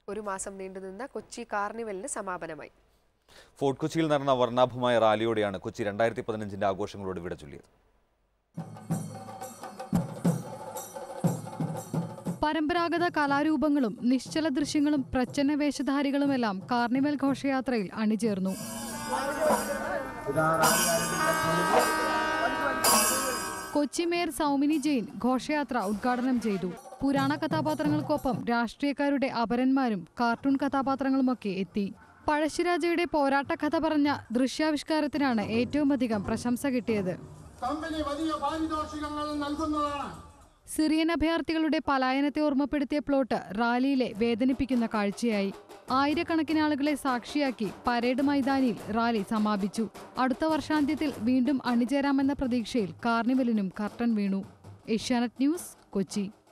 ഒരു മാസം നീണ്ടുനിന്ന കൊച്ചി കാർണിവലിന് സമാപനമായി. ഫോർട്ട് കൊച്ചിയിൽ നടന്ന വർണ്ണാഭമായ റാലിയോടെയാണ് കൊച്ചി 2015 ആഘോഷങ്ങളോട് വിട ചൊല്ലിയത്. പരമ്പരാഗത കലാരൂപങ്ങളും നിശ്ചല ദൃശ്യങ്ങളും പ്രച്ഛന്ന വേഷധാരികളുമെല്ലാം കാർണിവൽ ഘോഷയാത്രയിൽ അണിചേർന്നു. കൊച്ചി മേയർ സൗമിനി ജെയിൻ ഘോഷയാത്ര ഉദ്ഘാടനം ചെയ്തു. പുരാണ കഥാപാത്രങ്ങൾക്കൊപ്പം രാഷ്ട്രീയക്കാരുടെ അപരന്മാരും കാർട്ടൂൺ കഥാപാത്രങ്ങളുമൊക്കെ എത്തി. പഴശ്ശിരാജയുടെ പോരാട്ട കഥ പറഞ്ഞ ദൃശ്യാവിഷ്കാരത്തിനാണ് ഏറ്റവും അധികം പ്രശംസ കിട്ടിയത്. സിറിയൻ അഭയാർത്ഥികളുടെ പലായനത്തെ ഓർമ്മപ്പെടുത്തിയ പ്ലോട്ട് റാലിയിലെ വേദനിപ്പിക്കുന്ന കാഴ്ചയായി. ആയിരക്കണക്കിന് ആളുകളെ സാക്ഷിയാക്കി പരേഡ് മൈതാനിയിൽ റാലി സമാപിച്ചു. അടുത്ത വർഷാന്ത്യത്തിൽ വീണ്ടും അണിചേരാമെന്ന പ്രതീക്ഷയിൽ കാർണിവലിനും കർട്ടൻ വീണു. ഏഷ്യാനെറ്റ് ന്യൂസ്, കൊച്ചി.